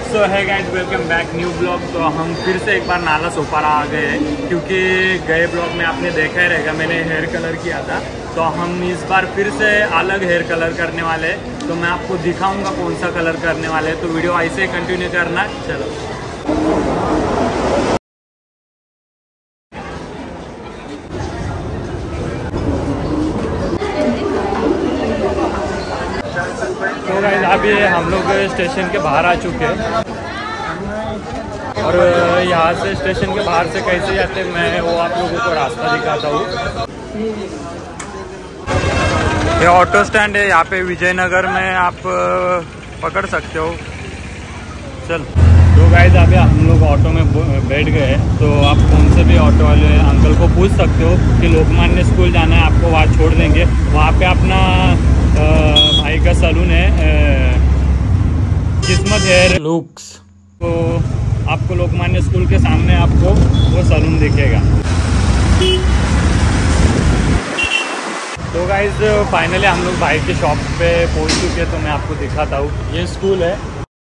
सो hey guys, welcome back new blog. तो हम फिर से एक बार नाला सोपारा आ गए हैं, क्योंकि गए ब्लॉग में आपने देखा ही रहेगा मैंने हेयर कलर किया था। तो हम इस बार फिर से अलग हेयर कलर करने वाले हैं, तो मैं आपको दिखाऊंगा कौन सा कलर करने वाले हैं। तो वीडियो ऐसे ही कंटिन्यू करना। चलो तो गाइस अभी हम लोग स्टेशन के बाहर आ चुके हैं, और यहाँ से स्टेशन के बाहर से कैसे जाते हैं मैं वो आप लोगों को रास्ता दिखाता हूँ। ये ऑटो स्टैंड है, यहाँ पे विजयनगर में आप पकड़ सकते हो। चल तो गाइस अभी हम लोग ऑटो में बैठ गए, तो आप कौन से भी ऑटो वाले अंकल को पूछ सकते हो कि लोकमान्य स्कूल जाना है, आपको वहाँ छोड़ देंगे। वहाँ पे अपना भाई का सलून है, किस्मत हेयर लुक्स। तो आपको लोकमान्य स्कूल के सामने आपको वो सलून दिखेगा। तो गाइज फाइनली हम लोग भाई के शॉप पे पहुंच चुके हैं, तो मैं आपको दिखाता हूँ। ये स्कूल है,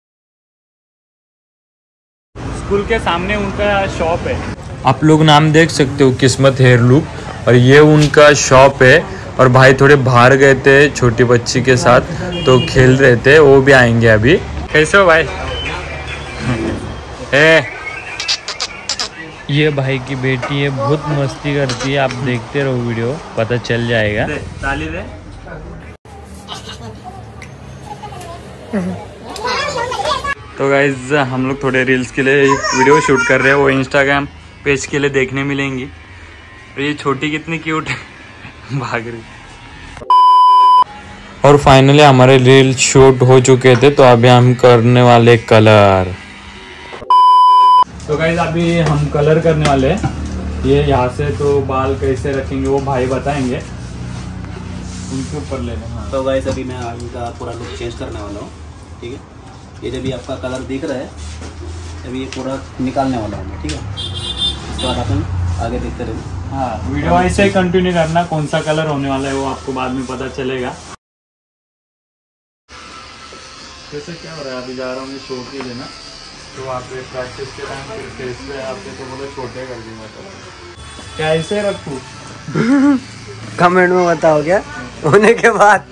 स्कूल के सामने उनका शॉप है। आप लोग नाम देख सकते हो, किस्मत हेयर लुक, और ये उनका शॉप है। और भाई थोड़े बाहर गए थे छोटी बच्ची के साथ, तो खेल रहे थे, वो भी आएंगे अभी। कैसे हो भाई? ये भाई की बेटी है, बहुत मस्ती करती है। आप देखते रहो वीडियो, पता चल जाएगा। ताली दे। तो गाइज हम लोग थोड़े रील्स के लिए वीडियो शूट कर रहे हैं, वो इंस्टाग्राम पेज के लिए देखने मिलेंगी। और ये छोटी कितनी क्यूट है, भाग रही। और फाइनली हमारे रील शूट हो चुके थे, तो अभी हम करने वाले कलर। तो गाइज अभी हम कलर करने वाले हैं। ये यहाँ से तो बाल कैसे रखेंगे वो भाई बताएंगे, उनके ऊपर ले लें। हाँ। तो गाइस अभी मैं इनका पूरा लुक चेंज करने वाला हूँ, ठीक है। ये जब भी आपका कलर दिख रहा है, अभी ये पूरा निकालने वाला हूँ मैं, ठीक है। इसके बाद अपन आगे देखते रहेंगे। हाँ, वीडियो ऐसे ही कंटिन्यू करना। कौन सा कलर होने वाला है वो आपको बाद में पता चलेगा। कैसे क्या हो रहा है? अभी जा रहा हूँ मैं शो के लिए ना, तो वहाँ पे प्रैक्टिस के टाइम फिर फेस पे आते तो बोले छोटे कर दूंगा। क्या ऐसे रखूँ? कमेंट में बताओ क्या होने के बाद।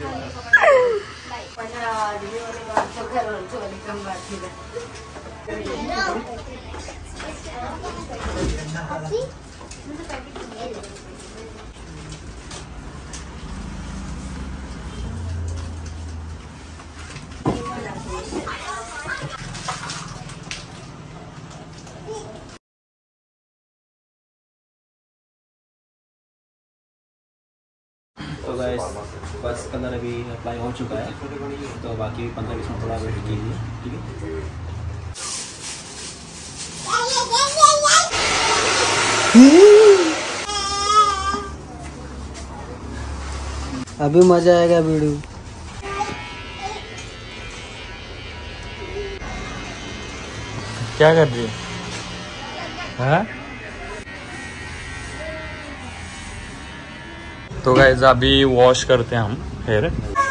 तो गाइस बस कलर अभी अप्लाई हो चुका है, तो बाकी 15-20 मिनट थोड़ा वेट कीजिए, ठीक है। अभी मजा आएगा वीडियो। क्या कर रही है? तो गाइस अभी वॉश करते हैं हम हेयर।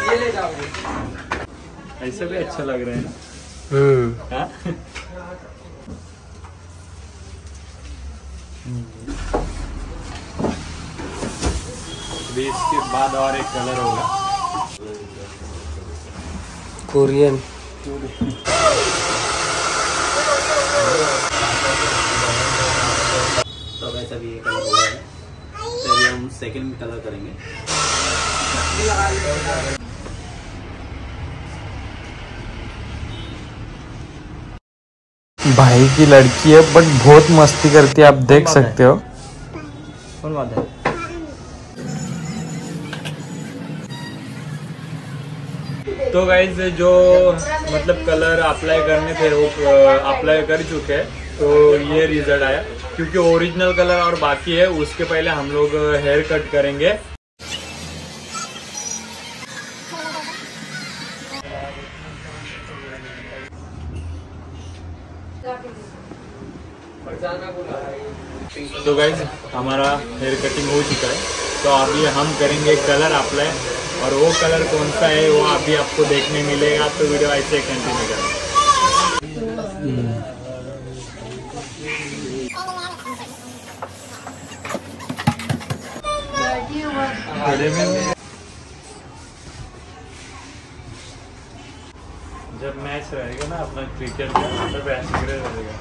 ऐसे भी अच्छा लग रहा है ना। हाँ? अभी इसके बाद और एक कलर होगा, कोरियन। तो गाइस अभी ये कलर हो गया है, तो अभी हम सेकंड कलर करेंगे। भाई की लड़की है, बट बहुत मस्ती करती है, आप देख सकते हो। कौन बात है? तो गाइज जो मतलब कलर अप्लाई करने थे वो अप्लाई कर चुके हैं, तो ये रिजल्ट आया। क्योंकि ओरिजिनल कलर और बाकी है, उसके पहले हम लोग हेयर कट करेंगे। तो गाइज हमारा हेयर कटिंग हो चुका है, तो अभी हम करेंगे कलर अप्लाई, और वो कलर कौन सा है वो अभी आपको देखने मिलेगा। तो वीडियो ऐसे कंटिन्यू करें। जब मैच रहेगा ना अपना क्रिकेट का तब ऐसे रहेगा।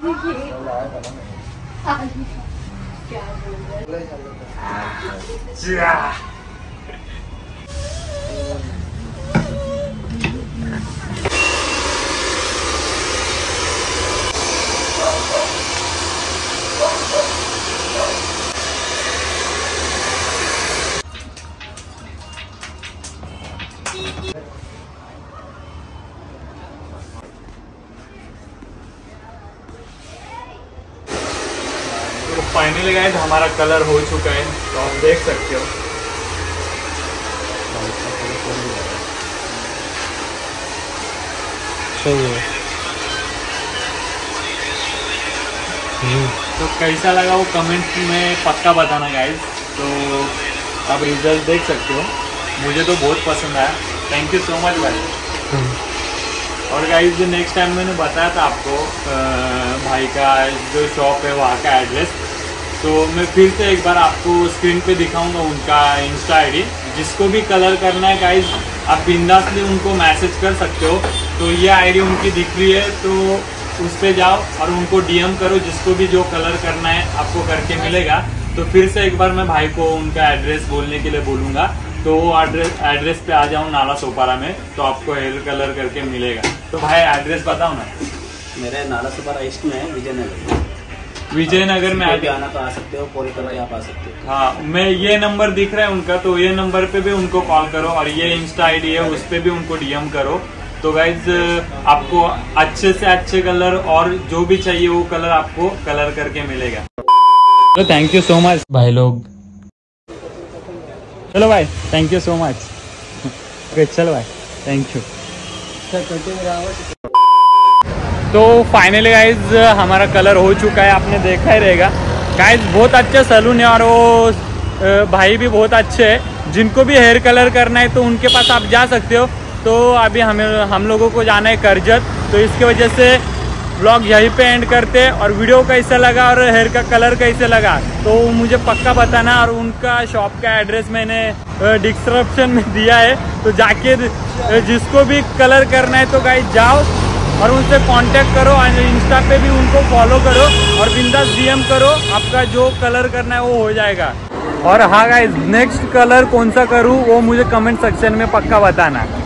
तो फाइनली गाइस हमारा कलर हो चुका है, तो आप देख सकते हो। सही है। तो कैसा लगा वो कमेंट में पक्का बताना गाइस। तो आप रिजल्ट देख सकते हो, मुझे तो बहुत पसंद आया। थैंक यू सो मच भाई। और गाइस नेक्स्ट टाइम मैंने बताया था आपको भाई का जो शॉप है वहाँ का एड्रेस, तो मैं फिर से एक बार आपको स्क्रीन पे दिखाऊंगा उनका इंस्टा आईडी। जिसको भी कलर करना है गाइस आप बिंदासली उनको मैसेज कर सकते हो। तो ये आईडी उनकी दिख रही है, तो उस पर जाओ और उनको डीएम करो। जिसको भी जो कलर करना है आपको करके मिलेगा। तो फिर से एक बार मैं भाई को उनका एड्रेस बोलने के लिए बोलूँगा, तो वो एड्रेस पे आ जाऊँ नाला सोपारा में, तो आपको हेयर कलर करके मिलेगा। तो भाई एड्रेस बताओ ना। मेरे नाला सोपारा ईस्ट में है, विजयनगर। विजयनगर में आना तो आ सकते हो, कॉल करके आप आ सकते हो। हाँ, मैं ये नंबर दिख रहा है उनका, तो ये नंबर पे भी उनको कॉल करो और ये इंस्टा आईडी है उस पे भी उनको डीएम करो। तो गाइज आपको अच्छे से अच्छे कलर और जो भी चाहिए वो कलर आपको कलर करके मिलेगा। तो थैंक यू सो मच भाई लोग। चलो भाई, थैंक यू सो मच। चलो भाई, थैंक यू। तो फाइनली गाइज हमारा कलर हो चुका है, आपने देखा ही रहेगा। गाइज बहुत अच्छा सैलून है और वो भाई भी बहुत अच्छे हैं। जिनको भी हेयर कलर करना है तो उनके पास आप जा सकते हो। तो अभी हम लोगों को जाना है करजत, तो इसकी वजह से व्लॉग यहीं पे एंड करते हैं। और वीडियो कैसा लगा और हेयर का कलर कैसे लगा तो मुझे पक्का बताना। और उनका शॉप का एड्रेस मैंने डिस्क्रिप्शन में दिया है, तो जाके जिसको भी कलर करना है तो गाइस जाओ और उनसे कांटेक्ट करो। और इंस्टा पे भी उनको फॉलो करो और बिंदास डीएम करो। आपका जो कलर करना है वो हो जाएगा। और हाँ गाइस, नेक्स्ट कलर कौन सा करूँ वो मुझे कमेंट सेक्शन में पक्का बताना।